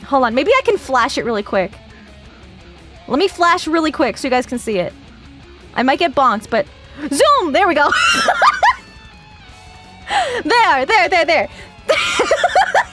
Hold on. Maybe I can flash it really quick. Let me flash really quick so you guys can see it. I might get bonked, but... Zoom! There we go! There!